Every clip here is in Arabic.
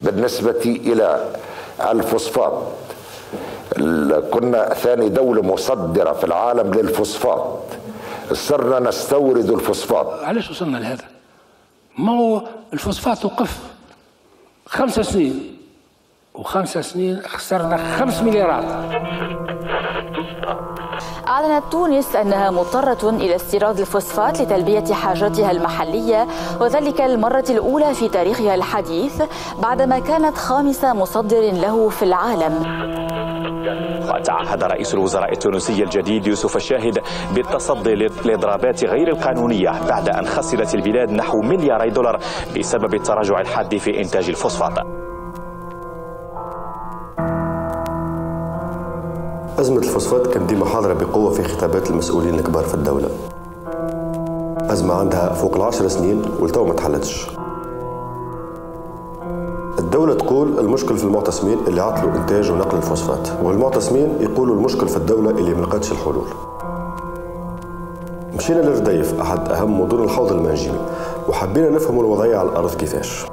بالنسبة إلى الفوسفات، كنا ثاني دولة مصدرة في العالم للفوسفات، صرنا نستورد الفوسفات. علاش وصلنا لهذا؟ ما هو الفوسفات وقف 5 سنين، و5 سنين خسرنا 5 مليارات. أعلنت تونس أنها مضطرة إلى استيراد الفوسفات لتلبية حاجاتها المحلية، وذلك المرة الأولى في تاريخها الحديث بعدما كانت 5 مصدر له في العالم. وتعهد رئيس الوزراء التونسي الجديد يوسف الشاهد بالتصدي للإضرابات غير القانونية بعد أن خسرت البلاد نحو ملياري دولار بسبب التراجع الحاد في إنتاج الفوسفات. أزمة الفوسفات كانت ديما حاضرة بقوة في خطابات المسؤولين الكبار في الدولة. أزمة عندها فوق 10 سنين ولتو ما تحلتش. الدولة تقول المشكل في المعتصمين اللي عطلوا إنتاج ونقل الفوسفات، والمعتصمين يقولوا المشكل في الدولة اللي ما لقاتش الحلول. مشينا لرديف، أحد أهم مدن الحوض المنجمي، وحبينا نفهم الوضعية على الأرض كيفاش.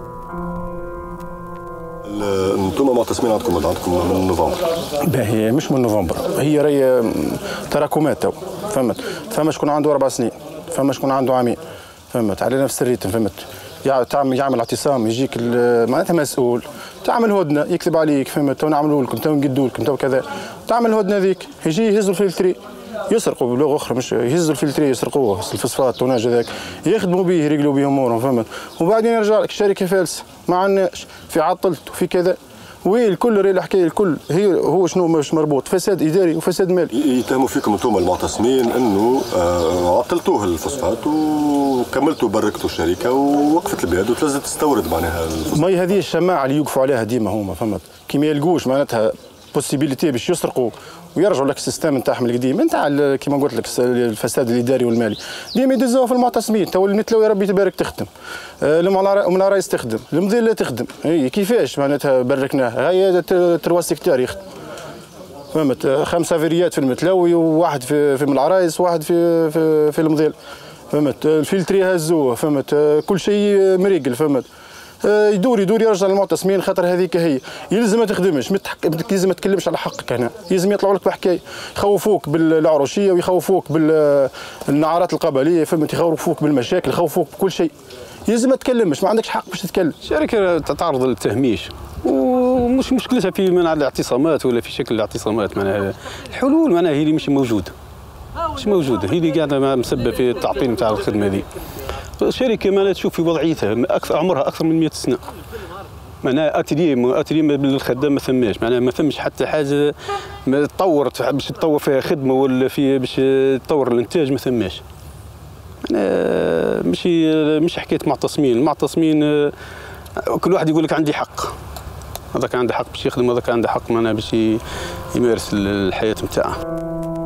انتم معتصمين عندكم من نوفمبر؟ باهي مش من نوفمبر، هي راهي تراكمات تو، فهمت؟ فما شكون عنده 4 سنين، فما شكون عنده عامين، فهمت؟ على نفس الريتم، فهمت؟ يعمل اعتصام، يجيك معناتها مسؤول، تعمل هدنه يكذب عليك، فهمت؟ تو نعملوا لكم، تو نقدوا لكم، تو كذا، تعمل هدنه ذيك، يجي يهزوا الفلتري، يسرقوا بلغه اخرى، مش يهزوا الفلتري يسرقوه، الفوسفات التوناج هذاك، يخدموا به يريقلوا به امورهم، فهمت؟ وبعدين يرجع لك الشركه فالسه، ما عندناش، في عطلت وفي كذا، وي الكل راهي الحكايه الكل هو شنو مش مربوط، فساد اداري وفساد مالي. يتهموا فيكم انتم المعتصمين انه عطلتوه الفوسفات وكملتوا بركتوا الشركه ووقفت البلاد وتلزم تستورد معناها الفوسفات. ما هذه الشماعه اللي يوقفوا عليها ديما هما، فهمت؟ كي ما يلقوش معناتها بوسيبيليتي باش يسرقوا ويرجعوا لك السيستم نتاعهم القديم نتاع كيما قلت لك الفساد الاداري والمالي، ديما يدزوها في المعتصمين. تو المثلو يا ربي تبارك تخدم، من الرئيس تخدم، المذله تخدم، هي كيفاش معناتها بركناها؟ هي 3 سيكتار يخدم، فهمت؟ 5 فيريات في المثلوي وواحد في العرايس وواحد في المذيل، فهمت؟ الفلتري هزوه، فهمت؟ كل شيء مريقل، فهمت؟ يدور يرجع للمعتصمين، خاطر هذيك هي يلزم ما تخدمش، يلزم ما تكلمش على حقك هنا، يلزم يطلعوا لك بحكايه، يخوفوك بالعروشيه ويخوفوك بالنعارات القبليه، فهمت؟ يخوفوك بالمشاكل، يخوفوك بكل شيء، يلزم ما تكلمش، ما عندكش حق باش تتكلم. الشركه تعرض للتهميش ومش مشكلتها في منع الاعتصامات ولا في شكل الاعتصامات، معناها الحلول معناها هي اللي مش موجوده، هي اللي قاعده مسبه في التعطيل نتاع الخدمه هذه. الشركه معناها تشوف في وضعيتها عمرها اكثر من 100 سنه، معناها اتيليه بالخدام ما ثماش، معناها ما فمش حتى حاجه ما تطورت باش تطور فيها خدمه ولا في باش تطور الانتاج، ما ثماش. مش حكايه معتصمين، المعتصمين كل واحد يقول لك عندي حق، هذاك عنده حق باش يخدم، هذاك عنده حق معناها باش يمارس الحياه نتاعه.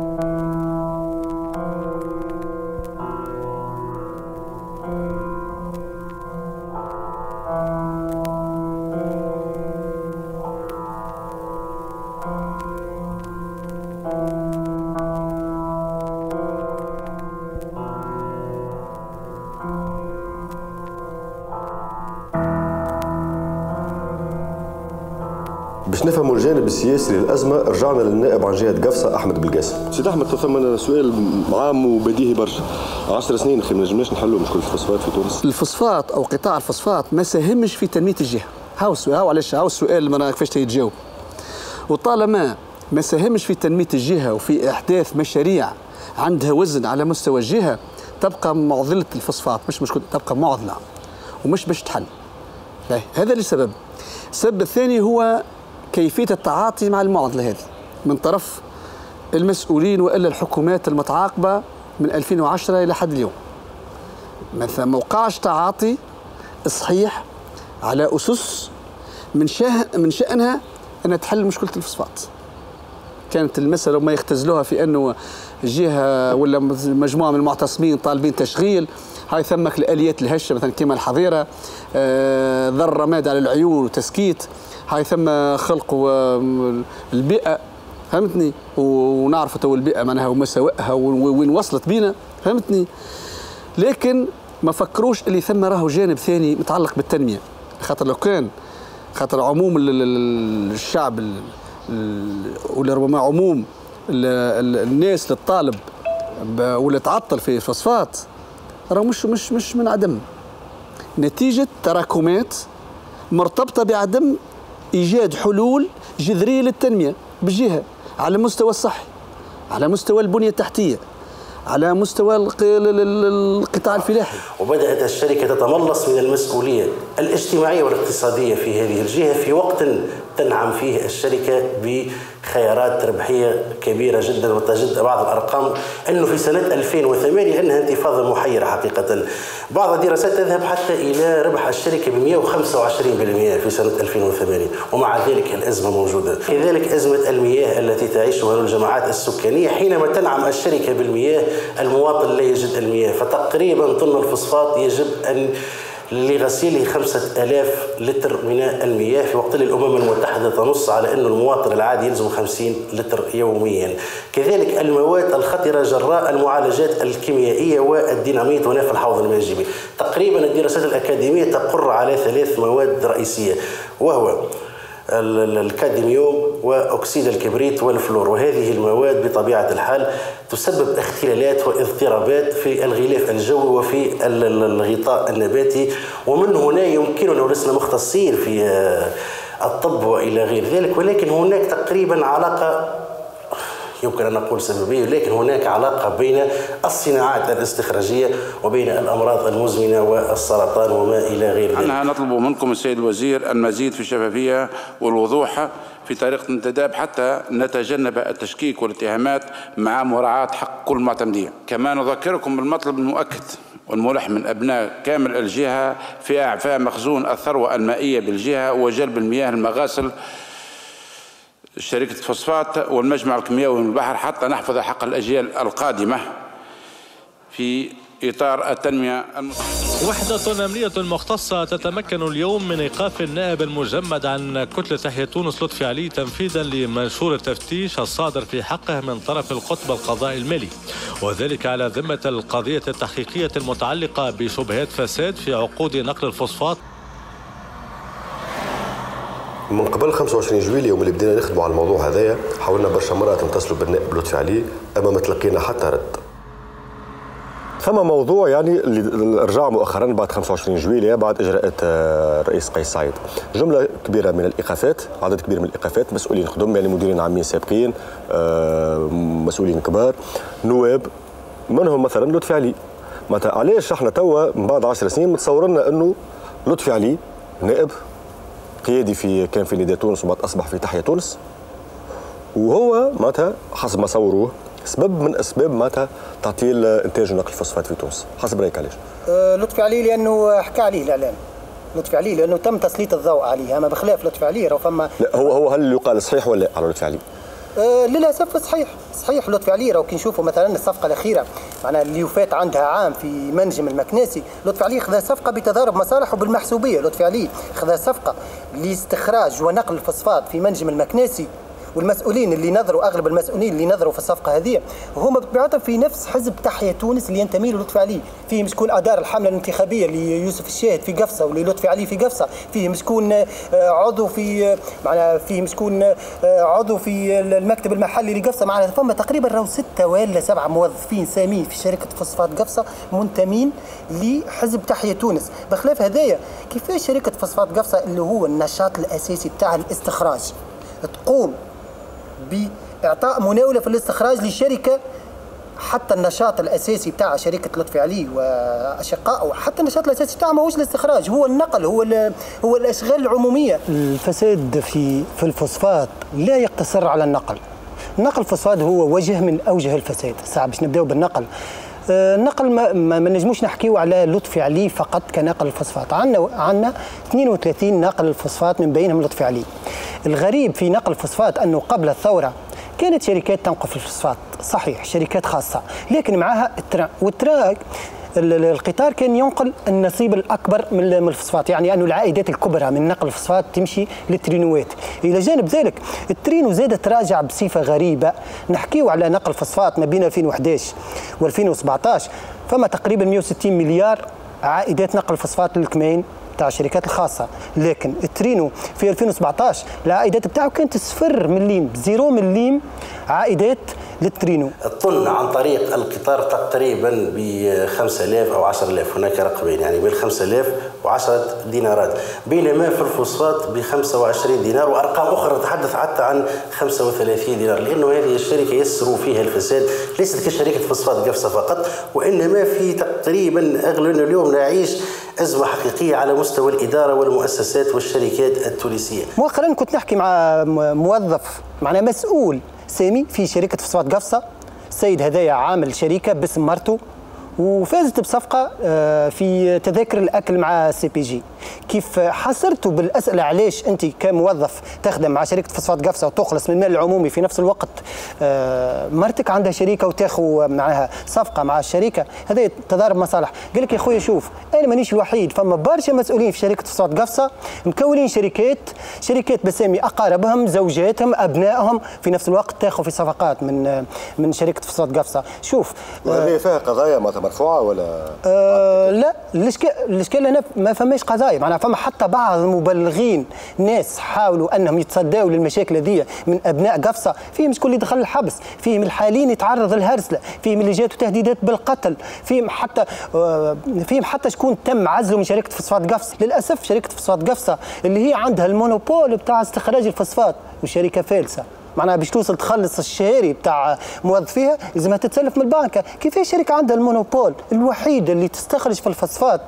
باش نفهموا الجانب السياسي للازمه رجعنا للنائب عن جهه قفصه احمد بالقاسم. سيد احمد، ثم سؤال عام وبديهي برشا، 10 سنين اخي ما نجمناش نحلوا مشكله الفوسفات في تونس؟ الفوسفات او قطاع الفوسفات ما ساهمش في تنميه الجهه، هاو السؤال، علاش هاو السؤال ما كيفاش يتجاوب. وطالما ما ساهمش في تنميه الجهه وفي احداث مشاريع عندها وزن على مستوى الجهه، تبقى معضله الفوسفات مش مشكله، تبقى معضله ومش باش تحل. هذا لسبب. السبب الثاني هو كيفية التعاطي مع المعضلة هذه من طرف المسؤولين وإلا الحكومات المتعاقبة من 2010 إلى حد اليوم. مثلا ما وقعش تعاطي صحيح على أسس من شأنها أن تحل مشكلة الفوسفات. كانت المسألة ما يختزلوها في أنه جهة ولا مجموعة من المعتصمين طالبين تشغيل، هاي ثمك الآليات الهشة مثلا كما الحظيرة، ذر رماد على العيون وتسكيت، هاي ثم خلق البيئة، فهمتني؟ ونعرف تو البيئة معناها ومساوئها وين وصلت بينا، فهمتني؟ لكن ما فكروش اللي ثم راهو جانب ثاني متعلق بالتنمية، خاطر لو كان خاطر عموم الشعب ولا ربما عموم الناس اللي تطالب ولا تعطل في الفوسفات راه مش من عدم، نتيجة تراكمات مرتبطة بعدم إيجاد حلول جذرية للتنمية بجهة على المستوى الصحي، على مستوى البنية التحتية، على مستوى القطاع الفلاحي. وبدأت الشركة تتملص من المسؤولية الاجتماعية والاقتصادية في هذه الجهة في وقت تنعم فيه الشركة بخيارات ربحية كبيرة جدا، وتجد بعض الأرقام أنه في سنة 2008 أنها انتفاضة محيرة حقيقة. بعض الدراسات تذهب حتى إلى ربح الشركة ب 125% في سنة 2008، ومع ذلك الأزمة موجودة. كذلك أزمة المياه التي تعيشها الجماعات السكانية، حينما تنعم الشركة بالمياه المواطن لا يجد المياه، فتقريبا طن الفوسفات يجب أن لغسيله 5000 لتر من المياه، في وقت اللي الأمم المتحدة تنص على أن المواطن العادي يلزم 50 لتر يوميا. كذلك المواد الخطرة جراء المعالجات الكيميائية والديناميت ونفع الحوض المنجمي، تقريبا الدراسات الأكاديمية تقر على 3 مواد رئيسية، وهو الكادميوم وأكسيد الكبريت والفلور. وهذه المواد بطبيعة الحال تسبب اختلالات واضطرابات في الغلاف الجوي وفي الغطاء النباتي، ومن هنا يمكننا، ولسنا مختصين في الطب وإلى غير ذلك، ولكن هناك تقريبا علاقة يمكن أن نقول سببية، لكن هناك علاقة بين الصناعات الاستخراجية وبين الأمراض المزمنة والسرطان وما إلى غير ذلك. أنا نطلب منكم السيد الوزير المزيد في الشفافية والوضوح في طريقة الانتداب حتى نتجنب التشكيك والاتهامات مع مراعاة حق كل المعتمدين. كما نذكركم بالمطلب المؤكد والملح من أبناء كامل الجهة في إعفاء مخزون الثروة المائية بالجهة وجلب المياه المغاسل شركة فوسفات والمجمع الكيميائي من البحر حتى نحفظ حق الأجيال القادمة في إطار التنمية المستدامة. وحدة أمنية مختصة تتمكن اليوم من إيقاف النائب المجمد عن كتلة تحيا تونس لطفي علي تنفيذا لمنشور التفتيش الصادر في حقه من طرف القطب القضائي المالي، وذلك على ذمة القضية التحقيقية المتعلقة بشبهات فساد في عقود نقل الفوسفات. من قبل 25 جويلية يوم اللي بدينا نخدموا على الموضوع هذايا، حاولنا برشا مرات نتصلوا بالنائب لطفي علي، اما ما تلقينا حتى رد. ثم موضوع يعني اللي رجع مؤخرا بعد 25 جويلية بعد اجراءات الرئيس قيس سعيد، جمله كبيره من الايقافات، عدد كبير من الايقافات، مسؤولين خدم يعني مديرين عامين سابقين، مسؤولين كبار، نواب، منهم مثلا لطفي علي. معناتها علاش احنا توا من بعد 10 سنين متصورنا انه لطفي علي نائب قيادي كان في نداء تونس وبعد اصبح في تحيا تونس، وهو معناتها حسب ما صوروه سبب من اسباب معناتها تعطيل انتاج ونقل الفوسفات في تونس، حسب رايك علاش؟ لطفي علي لانه حكى عليه الاعلام، لطفي علي لانه تم تسليط الضوء عليه، اما بخلاف لطفي علي راه فما لا هو هل يقال صحيح ولا على لطفي علي؟ للاسف صحيح لطفي علي. راه كي نشوفوا مثلا الصفقه الاخيره معناها اللي وفات عندها عام في منجم المكناسي، لطفي علي خذا صفقه بتضارب مصالح وبالمحسوبيه، لطفي علي خذا صفقه لاستخراج ونقل الفوسفات في منجم المكناسي، والمسؤولين اللي نظروا اغلب المسؤولين اللي نظروا في الصفقه هذه هما بطبيعتهم في نفس حزب تحيا تونس اللي ينتمي له لطفي علي، فيهم شكون ادار الحمله الانتخابيه ليوسف الشاهد في قفصه وللطفي علي في قفصه، فيهم شكون عضو في معناها فيهم شكون عضو في المكتب المحلي لقفصه، معناها فما تقريبا راهو 6 ولا 7 موظفين سامين في شركه فوسفات قفصه منتمين لحزب تحيا تونس. بخلاف هذايا كيفاش شركه فوسفات قفصه اللي هو النشاط الاساسي بتاع الاستخراج تقوم بإعطاء مناولة في الاستخراج لشركة حتى النشاط الأساسي بتاع شركة لطفي علي وأشقائه، حتى النشاط الأساسي بتاعه ماهوش الاستخراج، هو النقل، هو الأشغال العمومية. الفساد في الفوسفات لا يقتصر على النقل. نقل الفوسفات هو وجه من أوجه الفساد. ساعة باش نبداو بالنقل، النقل ما نجموش نحكيو على لطفي علي فقط كنقل الفوسفات، عندنا 32 ناقل الفوسفات من بينهم لطفي علي. الغريب في نقل الفوسفات أنه قبل الثورة كانت شركات تنقل الفوسفات، صحيح شركات خاصة، لكن معها التران، والتران القطار كان ينقل النصيب الأكبر من الفوسفات، يعني أنه العائدات الكبرى من نقل الفوسفات تمشي للترينوات. إلى جانب ذلك الترينو زاد تراجع بصفة غريبة، نحكيو على نقل الفوسفات ما بين 2011 و2017 فما تقريبا 160 مليار عائدات نقل الفوسفات للكمين بتاع الشركات الخاصه، لكن الترينو في 2017 العائدات بتاعه كانت 0 مليم، 0 مليم عائدات للترينو. الطن عن طريق القطار تقريبا ب 5000 او 10,000، هناك رقمين يعني بين 5000 و10 دينارات، بينما في الفوسفات ب 25 دينار، وارقام اخرى تتحدث حتى عن 35 دينار، لانه هذه الشركه يسروا فيها الفساد، ليست كشركه فوسفات قفصه فقط، وانما في تقريبا اغلب اليوم نعيش ازمه حقيقيه على مستوى الاداره والمؤسسات والشركات التونسيه. مؤخرا كنت نحكي مع موظف معنا مسؤول سامي في شركة فوسفات قفصة، السيد هذايا عامل شركة باسم مرته وفازت بصفقة في تذاكر الأكل مع سي بي جي. كيف حصرته بالأسئلة علاش أنت كموظف تخدم مع شركة فوسفات قفصة وتخلص من المال العمومي في نفس الوقت مرتك عندها شركة وتاخذ معها صفقة مع الشركة، هذا تضارب مصالح. قال لك يا خويا شوف أنا مانيش الوحيد، فما برشا مسؤولين في شركة فوسفات قفصة مكونين شركات بسامي أقاربهم، زوجاتهم، أبنائهم، في نفس الوقت تاخذ في صفقات من شركة فوسفات قفصة. شوف وهذه فيها قضايا مرفوعة ولا؟ لا، الاشكال هنا ما فماش قضايا، معناها فما حتى بعض المبلغين ناس حاولوا انهم يتصداوا للمشاكل هذه من ابناء قفصه، فيهم شكون اللي دخل الحبس، فيهم الحالين يتعرض للهرسله، فيهم اللي جاتوا تهديدات بالقتل، فيهم حتى شكون تم عزله من شركه فوسفات قفصه. للاسف شركه فوسفات قفصه اللي هي عندها المونوبول بتاع استخراج الفوسفات وشركه فالسه، معناها باش توصل تخلص الشهري بتاع موظفيها لازمها تتسلف من البنكه. كيفاش شركه عندها المونوبول الوحيده اللي تستخرج في الفوسفات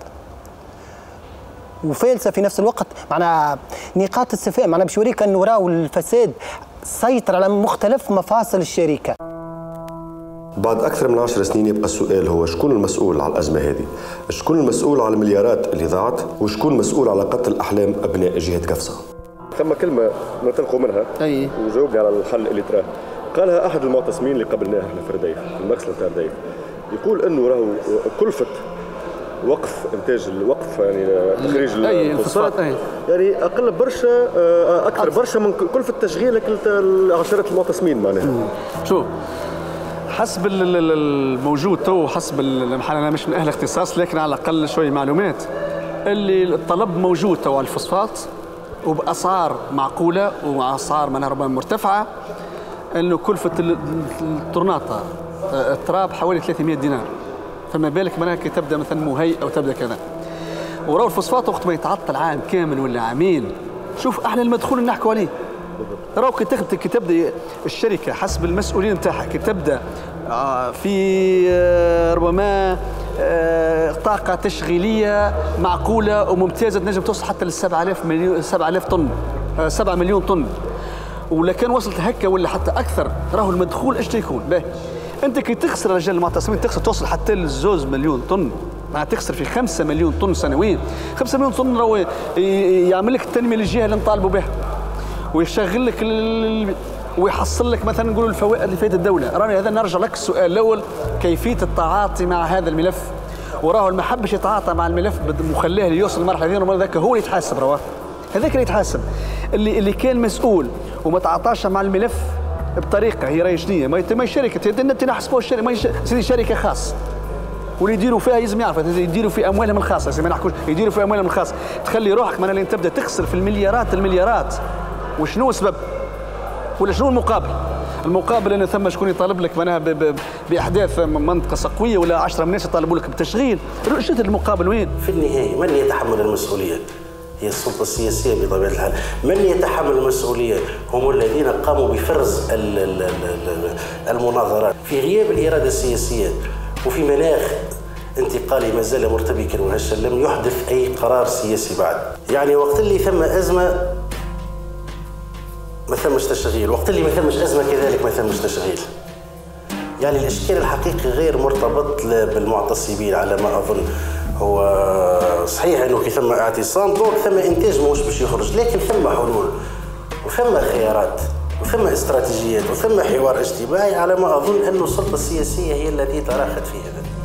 وفالسه في نفس الوقت؟ معناها نقاط استفهام، معناها باش يوريك انه راهو الفساد سيطر على مختلف مفاصل الشركه. بعد أكثر من 10 سنين يبقى السؤال هو شكون المسؤول على الأزمة هذه؟ شكون المسؤول على المليارات اللي ضاعت؟ وشكون مسؤول على قتل أحلام أبناء جهة قفصة؟ ثم كلمة ننطلقوا منها وجاوبني على الحل اللي تراه. قالها أحد المعتصمين اللي قبلناه احنا في رديف، في المغسلة نتاع رديف، يقول إنه راهو كلفة وقف إنتاج الوقف يعني تخريج الفوسفات يعني أقل برشا أكثر برشا من كلفة تشغيل عشرات المعتصمين معناها. شوف حسب الموجود تو، حسب انا مش من اهل اختصاص لكن على الاقل شويه معلومات، اللي الطلب موجود تو على الفوسفات وباسعار معقوله واسعار منها ربما مرتفعه، انه كلفه الطرناطه التراب حوالي 300 دينار، فما بالك منها كي تبدا مثلا مهيئ او تبدا كذا. وراو الفوسفات وقت ما يتعطل عام كامل ولا عامين، شوف احنا المدخول اللي نحكوا عليه. راهو كي تبدا الشركه حسب المسؤولين نتاعها كي تبدا في ربما طاقه تشغيليه معقوله وممتازه تنجم توصل حتى ل 7000 طن 7 مليون طن، ولا كان وصلت هكا ولا حتى اكثر، راهو المدخول ايش يكون؟ باهي انت كي تخسر رجال المعتصمين تخسر توصل حتى ل 2 مليون طن، مع تخسر في 5 مليون طن سنويا. 5 مليون طن راهو يعمل لك التنميه للجهه اللي نطالبوا بها، ويشغل لك ويحصل لك مثلا نقولوا الفوائد اللي فايت الدوله. راني هذا نرجع لك السؤال الاول، كيفيه التعاطي مع هذا الملف، وراه ما حبش يتعاطى مع الملف وخلاه ليوصل المرحله هذه، ذاك هو اللي يتحاسب، رواه هذاك اللي يتحاسب، اللي كان مسؤول وما تعاطاش مع الملف بطريقه هي راهي شنيه، ما شركه انت نحسبوها الشركه، ما سيدي شركه خاص، واللي يديروا فيها لازم يعرف يديروا في اموالهم الخاصه، زي ما نحكوش يديروا في اموالهم الخاصه، تخلي روحك من اللي تبدا تخسر في المليارات. وشنو السبب؟ ولا شنو المقابل؟ المقابل ان ثم شكون يطالب لك معناها باحداث منطقه صقويه ولا 10 من الناس يطالبوا لك بالتشغيل، شفت المقابل وين؟ في النهايه من يتحمل المسؤوليه؟ هي السلطه السياسيه بطبيعه الحال. من يتحمل المسؤوليه؟ هم الذين قاموا بفرز المناظرات في غياب الاراده السياسيه وفي مناخ انتقالي ما زال مرتبكا وهشا، لم يحدث اي قرار سياسي بعد. يعني وقت اللي ثم ازمه ما ثمش تشغيل، وقت اللي ما ثمش ازمه كذلك ما ثمش تشغيل. يعني الاشكال الحقيقي غير مرتبط بالمعتصمين على ما اظن. هو صحيح انه كي ثم اعتصام دونك ثم انتاج ماهوش باش يخرج، لكن ثم حلول وثم خيارات وثم استراتيجيات وثم حوار اجتماعي على ما اظن انه السلطه السياسيه هي التي تراخت في هذا.